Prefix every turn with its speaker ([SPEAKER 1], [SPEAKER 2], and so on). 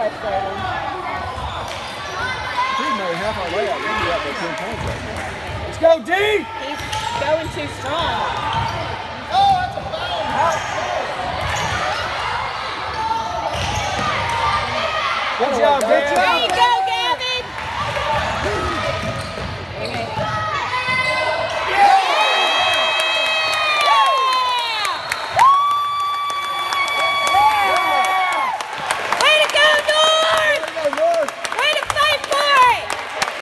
[SPEAKER 1] frustrating.
[SPEAKER 2] He made half our way out. Maybe out by 10 points right now.
[SPEAKER 1] Let's go, D!
[SPEAKER 3] He's going too strong.
[SPEAKER 1] Oh, that's a foul. Good job,
[SPEAKER 3] There you go,